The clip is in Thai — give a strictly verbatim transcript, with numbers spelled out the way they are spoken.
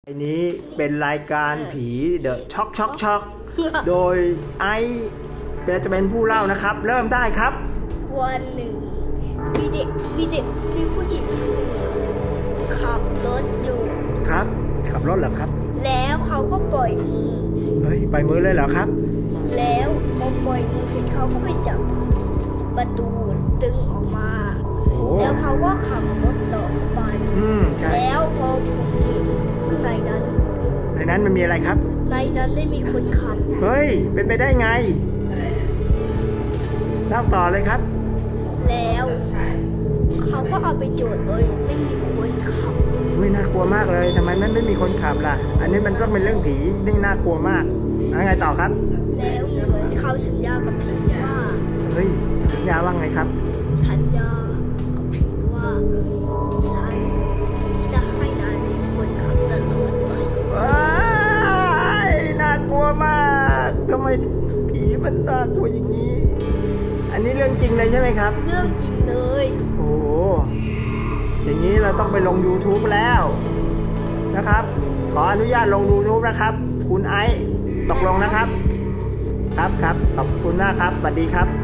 อันนี้เป็นรายการผีเดอะช็อกช็อกช็อกโดยไอซ์จะเป็นผู้เล่านะครับเริ่มได้ครับวันหนึ่งมีเด็กมีเด็กมีผู้หญิงขับรถอยู่ครับขับรถเหรอครับแล้วเขาก็ปล่อยมือเฮ้ยปล่อยมือเลยเหรอครับแล้วพอปล่อยมือเสร็จเขาก็ไปจับประตูดึงออกมาแล้วเขาก็ขับรถต่อไปแล้วพอผมเห็นในนั้นในนั้นมันมีอะไรครับในนั้นไม่มีคนขับเฮ้ยเป็นไปได้ไงเล่าต่อเลยครับแล้วเขาก็เอาไปโจทย์โดยไม่มีคนขับเฮ้ยน่ากลัวมากเลยทำไมมันไม่มีคนขับล่ะอันนี้มันต้องเป็นเรื่องผีนี่น่ากลัวมากแล้วไงต่อครับแล้วเหมือนเขาสัญญากับผีว่าเฮ้ยสัญญาว่าไงครับสัญญากับผีว่าฉันจะให้นายเป็นคนขับตลอดไปว้ายน่ากลัวมากทำไมผีมันน่ากลัวอย่างนี้อันนี้เรื่องจริงเลยใช่ไหมครับเรื่องจริงเลยโอ้อย่างนี้เราต้องไปลง ยูทูบ แล้วนะครับขออนุญาตลง ยูทูบ นะครับคุณไอซ์ตกลงนะครับครับครับขอบคุณมากครับสวัสดีครับ